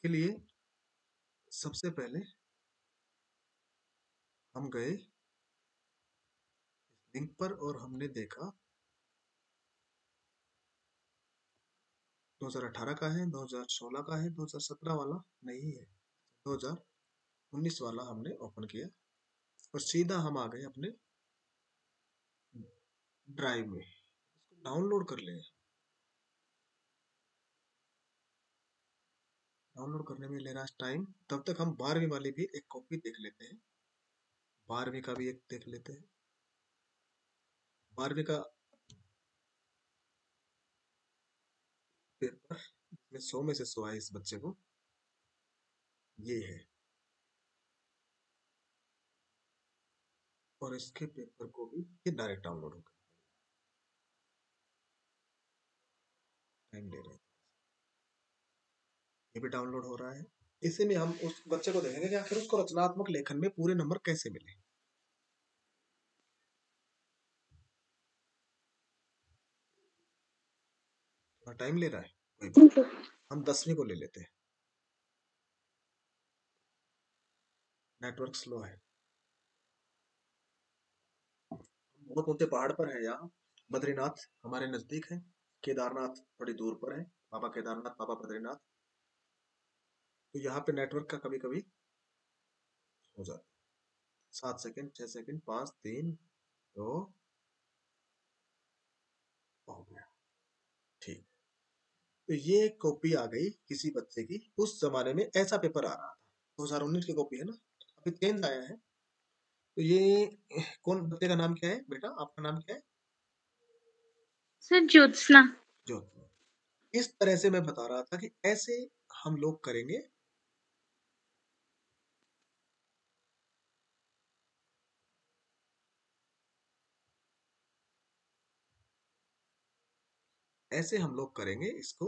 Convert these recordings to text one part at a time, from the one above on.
उसके लिए सबसे पहले हम गए लिंक पर और हमने देखा 2018 का है, 2016 का है, 2017 वाला नहीं है, 2019 वाला हमने ओपन किया और सीधा हम आ गए अपने ड्राइव में। इसको डाउनलोड कर लें। डाउनलोड करने में ले रहा है टाइम, तब तक हम 12वीं वाली भी एक कॉपी देख लेते हैं। 12वीं का भी एक देख लेते हैं। 12वीं का पेपर में 100 में से 100 है इस बच्चे को, ये है। और इसके पेपर को भी ये डायरेक्ट डाउनलोड होगा, टाइम ले रहा है। ये भी डाउनलोड हो रहा है। इसी में हम उस बच्चे को देखेंगे कि आखिर उसको रचनात्मक लेखन में पूरे नंबर कैसे मिले। थोड़ा टाइम ले रहा है, कोई बात नहीं। हम 10वीं को ले लेते हैं। नेटवर्क स्लो है, बहुत ऊंचे पहाड़ पर है यहाँ। बद्रीनाथ हमारे नजदीक है, केदारनाथ थोड़ी दूर पर है। बाबा केदारनाथ, बाबा बद्रीनाथ। तो यहाँ पे नेटवर्क का कभी कभी हो जाता है। 7 सेकंड, 6 सेकंड, 5, 3, 2 हो गया। ठीक। तो ये कॉपी आ गई किसी बच्चे की। उस जमाने में ऐसा पेपर आ रहा था। 2019 की कॉपी है ना, अभी चेंज आया है। तो ये कौन बच्चे का नाम क्या है बेटा, आपका नाम क्या है? सर ज्योत्सना। जो इस तरह से मैं बता रहा था कि ऐसे हम लोग करेंगे। ऐसे हम लोग करेंगे इसको।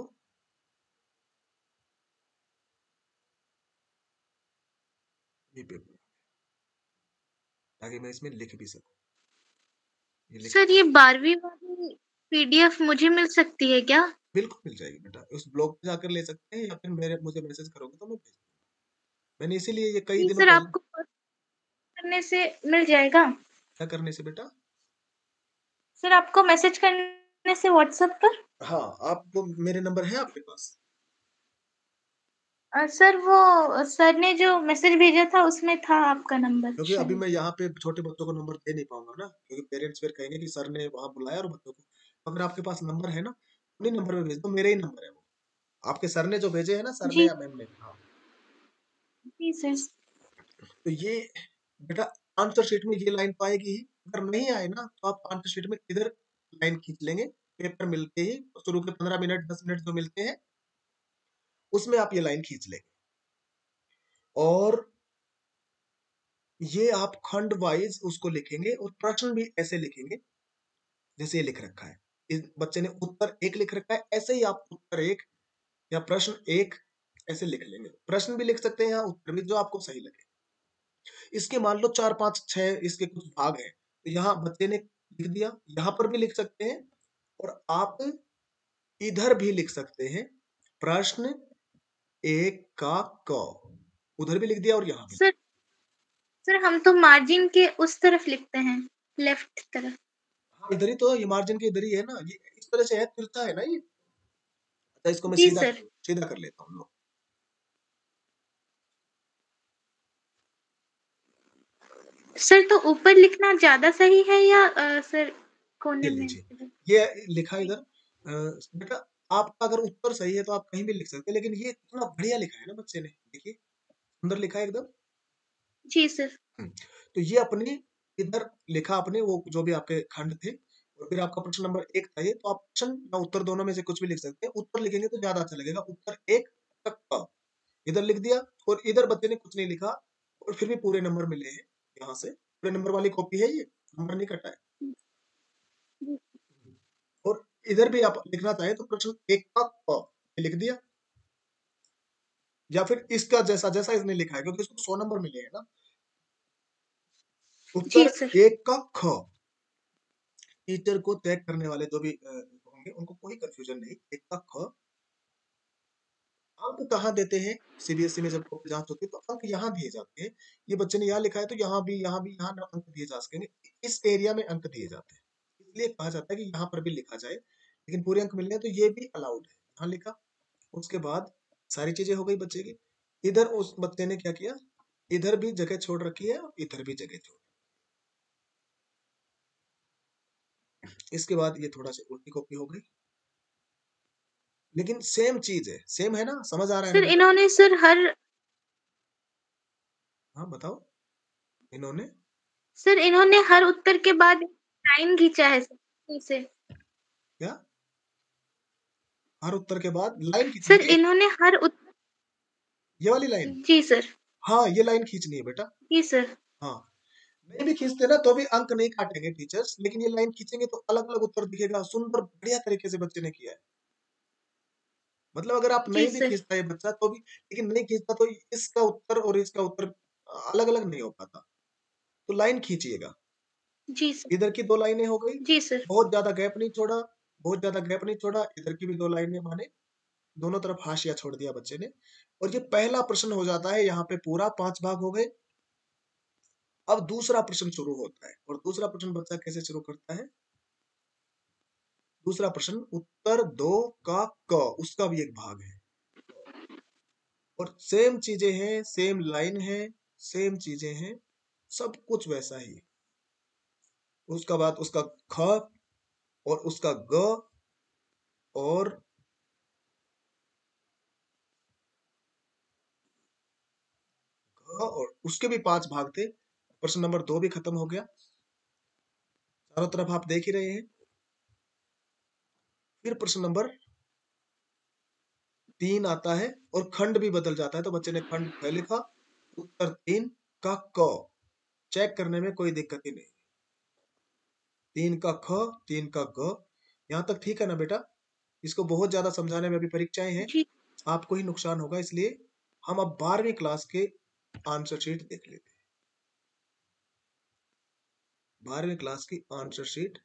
ये पेपर ताकि मैं इसमें लिख भी सकूं। ये लिख सर ये 12वीं वाली पीडीएफ मुझे मिल सकती है क्या? बिल्कुल मिल जाएगी बेटा। उस ब्लॉग पे जाकर ले सकते हैं या फिर मुझे मैसेज करोगे तो मैं भेज दूंगा। मैंने इसीलिए ये कई जी दिनों सर, पहले। आपको कॉल करने से मिल जाएगा? क्या करने से बेटा? सर आपको मैसेज करने से व्हाट्सएप पर? हाँ, आपको मेरे नंबर है आपके पास? सर वो सर ने जो मैसेज भेजा था उसमें था आपका नंबर क्योंकि अभी शायद। मैं यहाँ पे छोटे बच्चों को नंबर दे नहीं पाऊंगा ना, क्योंकि पेरेंट्स फिर कहेंगे कि सर ने वहां बुलाया और बच्चों को। तो अगर आपके पास नंबर है ना, उन्हीं नंबर पे भेज दो। मेरे ही नंबर है वो, आपके सर ने जो भेजे है ना, सर ने जी या मैम ने। हाँ। जी सर। तो ये बेटा आंसर शीट में ये लाइन तो आएगी ही। अगर नहीं आए ना तो आप आंसर शीट में इधर लाइन खींच लेंगे। पेपर मिलते ही शुरू के 15 मिनट 10 मिनट जो मिलते हैं उसमें आप ये लाइन खींच लेंगे। और ये आप खंड वाइज उसको लिखेंगे और प्रश्न भी ऐसे लिखेंगे जैसे ये लिख रखा है। इस बच्चे ने उत्तर 1 लिख रखा है, ऐसे ही आप उत्तर 1 या प्रश्न 1 ऐसे लिख लेंगे। प्रश्न भी लिख सकते हैं या उत्तर भी, जो आपको सही लगे। इसके मान लो 4 5 6 इसके कुछ भाग हैं, तो यहाँ बच्चे ने लिख दिया, यहाँ पर भी लिख सकते हैं। और आप इधर भी लिख सकते हैं, प्रश्न 1 का क। उधर भी लिख दिया और यहाँ भी। सर सर हम तो मार्जिन के उस तरफ लिखते हैं, लेफ्ट तरफ। हाँ, इधर ही तो, ये मार्जिन के इधर ही है ना, ये इस तरह से है, तिरछा है ना ये। अच्छा, इसको मैं जी सीधा सर। सीधा कर लेता हूँ लो। सर तो ऊपर लिखना ज्यादा सही है या सर ये कोने में? लीजिए, ये लिखा इधर। बेटा आपका अगर उत्तर सही है तो आप कहीं भी लिख सकते हैं, लेकिन ये इतना बढ़िया लिखा है ना बच्चे ने, देखिए सुंदर लिखा है एकदम। जी सर। हम्म, तो ये अपने इधर लिखा आपने, वो जो भी आपके खंड थे। और फिर आपका प्रश्न नंबर 1 था ये, तो आप प्रश्न या उत्तर दोनों में से कुछ भी लिख सकते हैं। उत्तर लिखेंगे तो ज्यादा अच्छा लगेगा। उत्तर 1 तक का इधर लिख दिया। और इधर बच्चे ने कुछ नहीं लिखा और फिर भी पूरे नंबर मिले हैं। यहाँ से पूरे नंबर वाली कॉपी है ये, नंबर नहीं कटा है। और इधर भी आप लिखना चाहे तो प्रश्न 1 का क ये लिख दिया। या फिर इसका जैसा जैसा इसने लिखा है, क्योंकि इसको 100 नंबर मिले हैं ना। जी उत्तर सर। 1 का ख। टीचर को चेक करने वाले जो भी होंगे उनको कोई कंफ्यूजन नहीं। 1 का ख अंक कहाँ देते हैं? सीबीएसई में जब कॉपी जांच होती है तो अंक यहाँ दिए जाते हैं। ये बच्चे ने यहाँ लिखा है तो यहाँ ना अंक दिए जा सकेंगे। इस एरिया में अंक दिए जाते हैं, इसलिए कहा जाता है कि यहाँ पर भी लिखा जाए, लेकिन पूरे अंक मिलने हैं तो ये भी अलाउड है। यहाँ लिखा, उसके बाद सारी चीजें हो गई बच्चे की। इधर उस बच्चे ने क्या किया, इधर भी जगह छोड़ रखी है और इधर भी जगह छोड़। इसके बाद ये थोड़ा सा उल्टी कॉपी हो गई, लेकिन सेम चीज है, सेम है ना, समझ आ रहा है ना सर बेटा? इन्होंने सर हर हाँ बताओ, इन्होंने सर इन्होंने हर उत्तर के बाद लाइन खींचा है सर से। क्या, हर उत्तर के बाद लाइन खींचनी सर है? इन्होंने हर उत्तर ये वाली लाइन? जी सर। हाँ ये लाइन खींचनी है बेटा। जी सर। हाँ, नहीं भी खींचते ना तो भी अंक नहीं काटेंगे टीचर्स, लेकिन ये लाइन खींचेंगे तो अलग अलग उत्तर दिखेगा। सुंदर बढ़िया तरीके से बच्चे ने किया है। मतलब अगर आप जी नहीं भी सर। खींचता ये बच्चा तो भी, लेकिन नहीं खींचता तो इसका उत्तर और इसका उत्तर अलग अलग नहीं हो पाता। तो लाइन खींचिएगा। जी सर। इधर की दो लाइनें हो गई, जी सर। बहुत ज्यादा गैप नहीं छोड़ा, बहुत ज्यादा गैप नहीं छोड़ा। इधर की भी दो लाइनें, माने दोनों तरफ हाशिया छोड़ दिया बच्चे ने। और ये पहला प्रश्न हो जाता है, यहाँ पे पूरा 5 भाग हो गए। अब दूसरा प्रश्न शुरू होता है, और दूसरा प्रश्न बच्चा कैसे शुरू करता है? दूसरा प्रश्न, उत्तर दो का क, उसका भी एक भाग है। और सेम चीजें हैं, सेम लाइन है, सेम चीजें हैं, सब कुछ वैसा ही। उसका बाद उसका ख, और उसका ग, और और उसके भी 5 भाग थे। प्रश्न नंबर 2 भी खत्म हो गया। चारों तरफ आप देख ही रहे हैं। फिर प्रश्न नंबर 3 आता है, और खंड भी बदल जाता है। तो बच्चे ने खंड ख लिखा, उत्तर 3 का क। चेक करने में कोई दिक्कत ही नहीं। 3 का ख, 3 का ग, यहां तक ठीक है ना बेटा? इसको बहुत ज्यादा समझाने में अभी परीक्षाएं हैं, जी आपको ही नुकसान होगा, इसलिए हम अब 12वीं क्लास के आंसर शीट देख लेते हैं। 12वीं क्लास की आंसर शीट।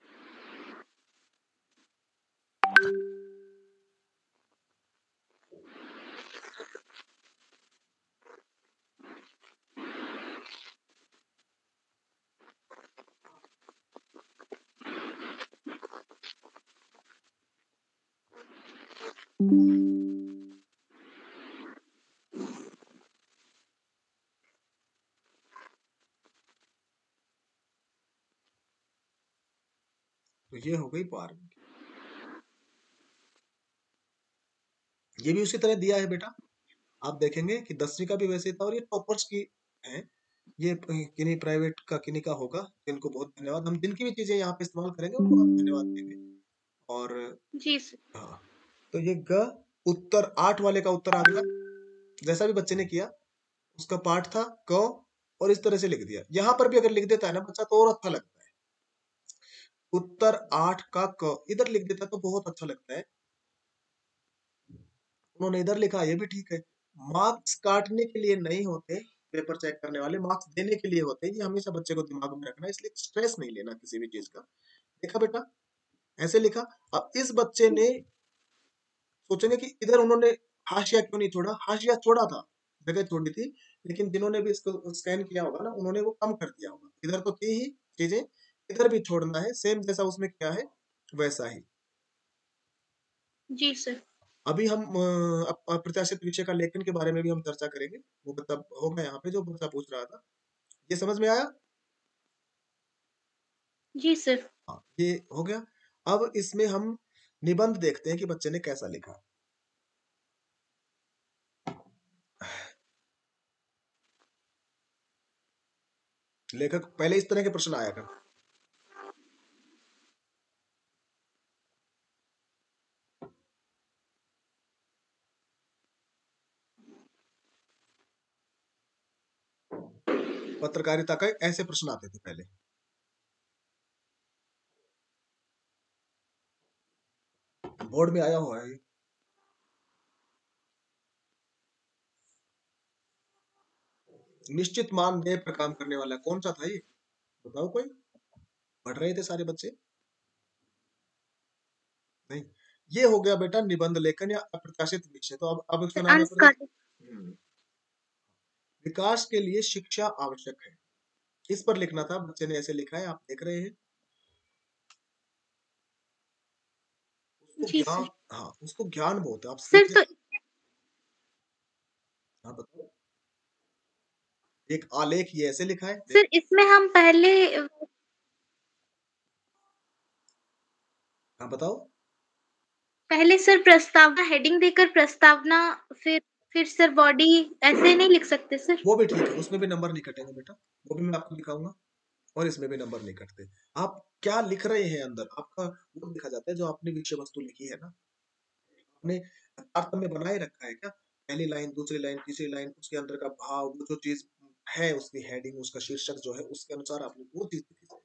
तो ये हो गई 12वीं। ये भी उसी तरह दिया है बेटा। आप देखेंगे कि 10वीं का भी वैसे ही था, और ये टॉपर्स की है। ये किन्हीं प्राइवेट का किन्हीं का होगा, इनको बहुत धन्यवाद। हम जिनकी भी चीजें यहाँ पे इस्तेमाल करेंगे उनको हम धन्यवाद देंगे। और जी सर। हाँ, तो ये ग, उत्तर 8 वाले का उत्तर आ गया। जैसा भी बच्चे ने किया, उसका पाठ था क, और इस तरह से लिख दिया। यहाँ पर भी अगर लिख देता है ना बच्चा तो और अच्छा लगता है। उत्तर 8 का क इधर लिख देता है तो बहुत अच्छा लगता है। उन्होंने इधर लिखा, ये भी ठीक है। मार्क्स काटने के लिए नहीं होते, पेपर चेक करने वाले मार्क्स देने के लिए होते हैं। ये हमेशा बच्चे को दिमाग में रखना है, इसलिए स्ट्रेस नहीं लेना किसी भी चीज का। देखा बेटा, ऐसे लिखा। अब इस बच्चे ने, सोचेंगे कि इधर उन्होंने हाशिया क्यों नहीं छोड़ा। हाशिया छोड़ा था, जगह छोड़ी थी, लेकिन जिन्होंने भी इसको स्कैन किया होगा ना, उन्होंने वो कम कर दिया होगा। इधर तो थी ही चीजें, इधर भी छोड़ना है, सेम जैसा उसमें क्या है वैसा ही। जी सर। अभी हम अप्रत्याशित विषय का लेखन के बारे में भी हम चर्चा करेंगे। वो बच्चा होगा यहाँ पे जो बच्चा पूछ रहा था, ये समझ में आया? जी सर। हाँ, ये हो गया। अब इसमें हम निबंध देखते हैं कि बच्चे ने कैसा लिखा। लेखक पहले इस तरह के प्रश्न आया कर, पत्रकारिता का ऐसे प्रश्न आते थे पहले। बोर्ड में आया हुआ है ये। निश्चित मानदेय पर काम करने वाला कौन सा था ये, बताओ कोई? पढ़ रहे थे सारे बच्चे? नहीं, ये हो गया बेटा निबंध लेखन या अप्रकाशित विषय। तो अब इसका सर नाम है अंश काटे। विकास के लिए शिक्षा आवश्यक है। इस पर लिखना था, बच्चे ने ऐसे लिखा है, आप देख रहे हैं। उसको जी ज्ञान, सर। हाँ उसको ज्ञान बहुत है, आप सर सीख। तो हाँ बताओ। एक आलेख ये ऐसे लिखा है, सर इसमें हम पहले हाँ बताओ। पहले सर प्रस्तावना हेडिंग देकर प्रस्तावना, फिर सर बॉडी ऐसे नहीं लिख सकते सर? वो भी ठीक है, उसमें भी नंबर नहीं कटेंगे बेटा, वो भी मैं आपको दिखाऊंगा। और इसमें भी नंबर नहीं कटते। आप क्या लिख रहे हैं अंदर, आपका वो लिखा जाता है जो आपने विषय वस्तु लिखी है ना, आपने तारतम्य बनाए रखा है क्या, पहली लाइन, दूसरी लाइन, तीसरी लाइन, उसके अंदर का भाव, वो जो चीज है, उसकी हेडिंग, उसका शीर्षक जो है, उसके अनुसार आपने वो चीज लिखी है।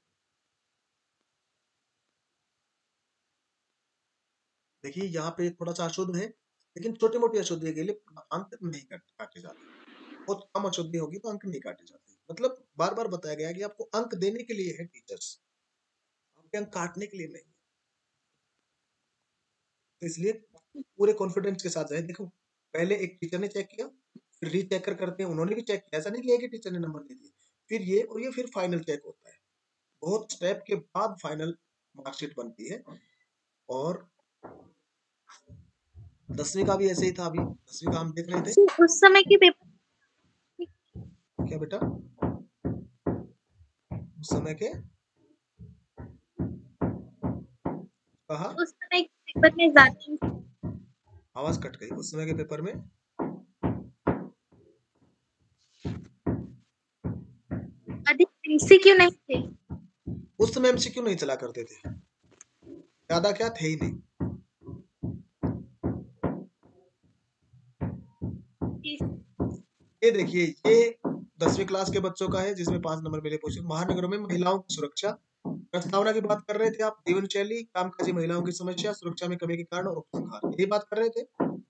देखिए यहाँ पे थोड़ा सा अशुद्ध है, लेकिन छोटी मोटी अशुद्धि के लिए अंक नहीं काटे जाते। बहुत कम अशुद्धि होगी तो अंक नहीं काटे जाते। मतलब बार बार बताया गया है कि आपको अंक देने के लिए है टीचर्स, आपके अंक काटने के लिए नहीं। तो इसलिए पूरे कॉन्फिडेंस के साथ जाए। देखो पहले एक टीचर ने चेक किया, फिर रीचेकर करते हैं, उन्होंने भी चेक किया, ऐसा नहीं किया कि टीचर ने नंबर दे दिए, फिर ये और ये, फिर फाइनल चेक होता है। बहुत स्टेप के बाद फाइनल मार्कशीट बनती है। और 10वीं का भी ऐसे ही था, अभी 10वीं का हम देख रहे थे। सर उस समय के पेपर क्या बेटा, उस समय के कहा, उस समय के पेपर में ज्यादा आवाज कट गई, उस समय के पेपर में अधिक एमसीक्यू नहीं थे। उस समय एमसीक्यू नहीं चला करते थे, ज्यादा क्या थे ही नहीं। जी ये देखिए, ये 10वीं क्लास के बच्चों का है जिसमें 5 नंबर मिले। पूछे महानगरों में महिलाओं की सुरक्षा, प्रस्तावना की बात कर रहे थे आप, जीवन शैली, कामकाजी महिलाओं की समस्या, सुरक्षा में कमी के कारण और उपसंहार, यही बात कर रहे थे।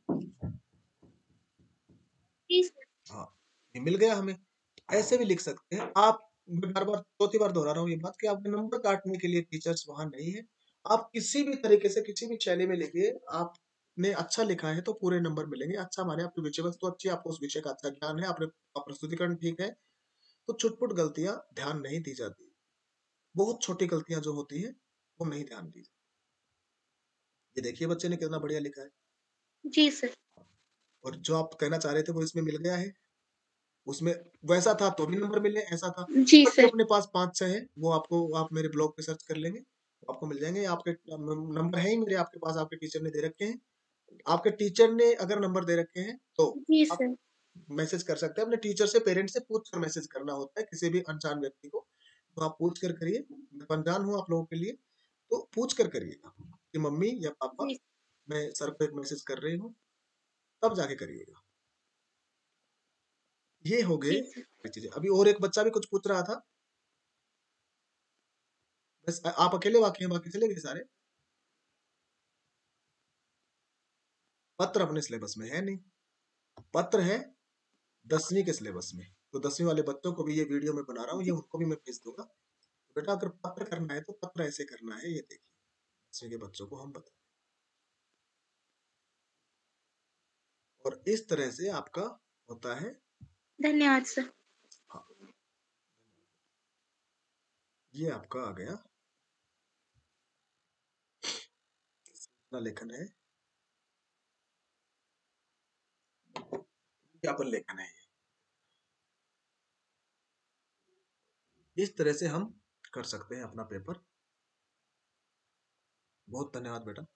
जी सर। हाँ, ये मिल गया हमें। ऐसे भी लिख सकते हैं आप। मैं बार बार चौथी बार दोहरा रहा हूँ ये बात कि आपके नंबर काटने के लिए टीचर्स वहां नहीं है। आप किसी भी तरीके से किसी भी शैली में लिखिए, आपने अच्छा लिखा है तो पूरे नंबर मिलेंगे। अच्छा माने आपकी विषय वस्तु अच्छी है, आपको उस विषय का अच्छा ज्ञान है, आपने प्रस्तुतिकरण ठीक है, तो छुटपुट गलतियां ध्यान नहीं दी जाती। बहुत छोटी गलतियां जो होती है वो नहीं ध्यान दी जाती। ये देखिए बच्चे ने कितना बढ़िया लिखा है। जी सर। और जो आप कहना चाह रहे थे वो इसमें मिल गया है। उसमें वैसा था तो भी नंबर मिले, ऐसा था। जी और जो सर। अपने पास 5-6 है वो आपको, आप मेरे ब्लॉग पे सर्च कर लेंगे, आपको मिल जाएंगे। आपके नंबर है ही मेरे आपके पास, आपके टीचर ने दे रखे हैं। आपके टीचर ने अगर नंबर दे रखे हैं तो जी आप सर। मैसेज कर सकते हैं। अपने टीचर से, पेरेंट्स से पूछ कर मैसेज करना होता है किसी भी अनजान व्यक्ति को, तो आप पूछ कर करिए। मैं अनजान हूँ आप लोगों के लिए, तो पूछ कर करिएगा कि मम्मी या पापा, जी मैं सर को एक मैसेज कर रही हूँ, तब जाके करिएगा। ये हो गए जी सर। चीजें। अभी और एक बच्चा भी कुछ पूछ रहा था, बस आप अकेले बाकी हैं, बाकी चले गए सारे। पत्र अपने सिलेबस में है नहीं, पत्र है 10वीं के सिलेबस में। तो 10वीं वाले बच्चों को भी ये वीडियो में बना रहा हूँ, ये उनको भी मैं भेज दूंगा। तो बेटा अगर पत्र करना है तो पत्र ऐसे करना है, ये देखिए 10वीं के बच्चों को हम बता, और इस तरह से आपका होता है। धन्यवाद सर। हाँ, ये आपका आ गया सूचना लेखन है, विज्ञापन लेखन है। इस तरह से हम कर सकते हैं अपना पेपर। बहुत धन्यवाद बेटा।